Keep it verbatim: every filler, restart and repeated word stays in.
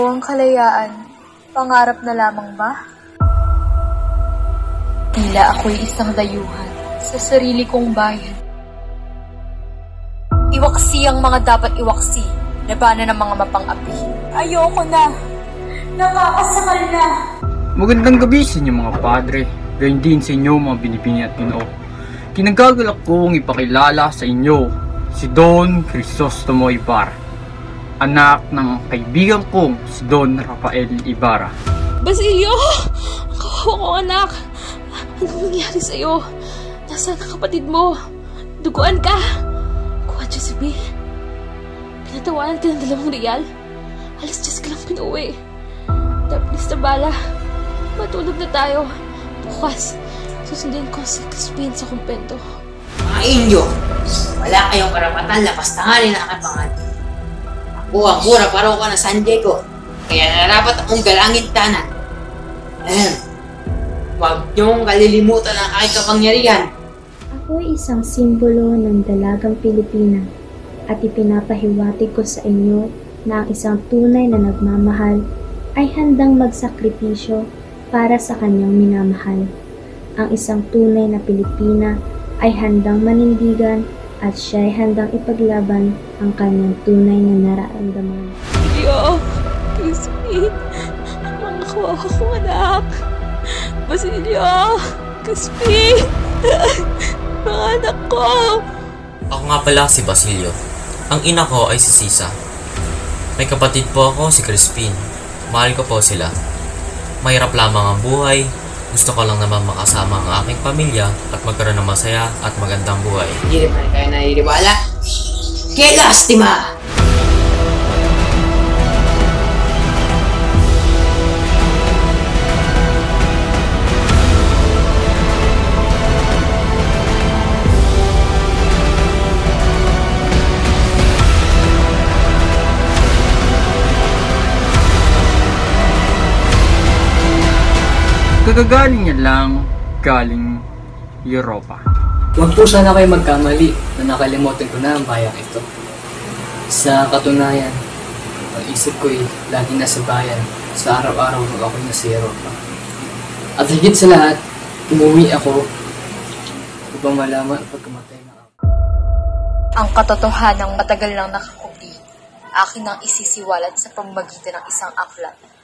ang kalayaan, pangarap na lamang ba? Tila ako'y isang dayuhan sa sarili kong bayan. Iwaksi ang mga dapat iwaksi, labanan ng mga mapang-api. Ayoko na! Nakakasakal na! Magandang gabi sa inyo mga padre, gayon din sa inyo mga binibini at ginoo. Kinagagalak kong ipakilala sa inyo si Don Crisostomo Ibarra, anak ng kaibigan kong si Don Rafael Ibarra. Basilio! Ang kawawa kong anak! Anong nangyari sa'yo? Nasaan ang kapatid mo? Duguan ka! Kuha Diyos B. Pinatawanan ka ng dalawang real? Alas Diyos ka lang pinuwi. Tapos na bala. Matulog na tayo. Bukas, susundin ko si Crispin sa kumpento. Mga inyo, wala kayong karapatan lapastanganin ang aking pangalan. Ako ang mura paro ka ng San Diego, kaya narapat akong galangin tanan. Ahem, huwag niyong kalilimutan ang aking kapangyarihan. Ako ay isang simbolo ng dalagang Pilipina at ipinapahiwatig ko sa inyo na ang isang tunay na nagmamahal ay handang magsakripisyo para sa kanyang minamahal. Ang isang tunay na Pilipina ay handang manindigan at siya ay handang ipaglaban ang kanyang tunay na nararamdaman. Basilio! Crispin! Mga kawawa kong anak! Basilio! Crispin! Mga anak ko! Ako nga pala si Basilio. Ang ina ko ay si Sisa. May kapatid po ako si Crispin. Mahal ko po sila. Mahirap lamang ang buhay. Gusto ko lang naman makasama ang aking pamilya at magkaroon ng masaya at magandang buhay. Hindi naman kayo naniniwala? Kaya lastima! Kagagaling niya lang galing Europa. Huwag po sana kayo magkamali na nakalimutan ko na ang bayang ito. Sa katunayan, ang isip ko'y lagi nasa bayan sa araw-araw nung ako'y nasa Europa. At higit sa lahat, umuwi ako upang malaman ang pagkamatay na ako. Ang katotohanang matagal nang nakakupi, akin ang isisiwalat sa pamamagitan ng isang aklat.